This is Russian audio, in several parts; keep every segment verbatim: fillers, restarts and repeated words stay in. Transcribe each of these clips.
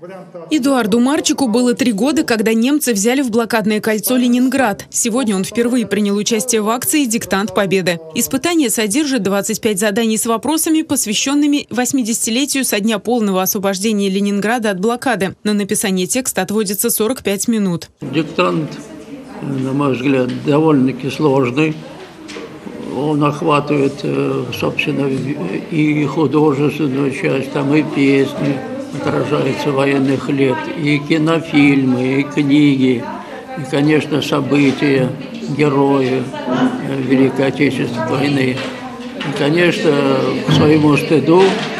Эдуарду Марчику было три года, когда немцы взяли в блокадное кольцо Ленинград. Сегодня он впервые принял участие в акции «Диктант Победы». Испытание содержит двадцать пять заданий с вопросами, посвященными восьмидесятилетию со дня полного освобождения Ленинграда от блокады. На написание текста отводится сорок пять минут. Диктант, на мой взгляд, довольно-таки сложный. Он охватывает, собственно, и художественную часть, там и песни, отражаются военных лет, и кинофильмы, и книги, и, конечно, события, герои Великой Отечественной войны. И, конечно, к своему стыду,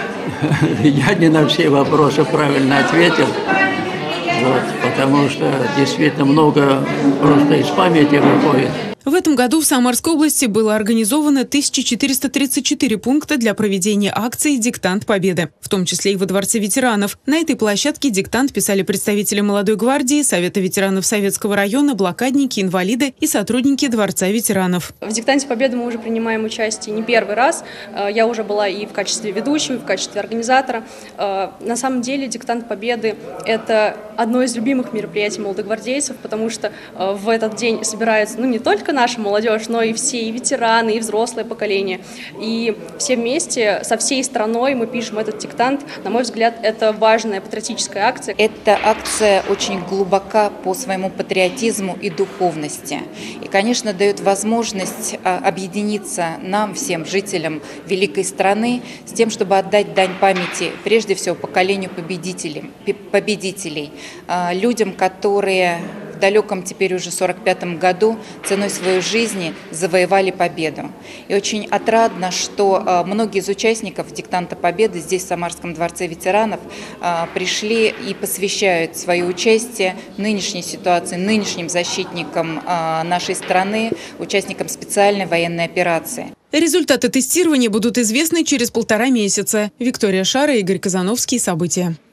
я не на все вопросы правильно ответил, вот, потому что действительно много просто из памяти выходит. В этом году в Самарской области было организовано тысяча четыреста тридцать четыре пункта для проведения акции «Диктант Победы», в том числе и во Дворце ветеранов. На этой площадке диктант писали представители молодой гвардии, Совета ветеранов Советского района, блокадники, инвалиды и сотрудники Дворца ветеранов. В «Диктанте Победы» мы уже принимаем участие не первый раз. Я уже была и в качестве ведущего, и в качестве организатора. На самом деле «Диктант Победы» – это одно из любимых мероприятий молодогвардейцев, потому что в этот день собираются ну, не только наша молодежь, но и все, и ветераны, и взрослое поколение. И все вместе, со всей страной мы пишем этот диктант. На мой взгляд, это важная патриотическая акция. Эта акция очень глубока по своему патриотизму и духовности. И, конечно, дает возможность объединиться нам, всем жителям великой страны, с тем, чтобы отдать дань памяти, прежде всего, поколению победителей, победителей, людям, которые в далеком теперь уже сорок пятом году ценой своей жизни завоевали победу. И очень отрадно, что многие из участников «Диктанта Победы» здесь, в Самарском дворце ветеранов, пришли и посвящают свое участие нынешней ситуации, нынешним защитникам нашей страны, участникам специальной военной операции. Результаты тестирования будут известны через полтора месяца. Виктория Шара, Игорь Казановский. События.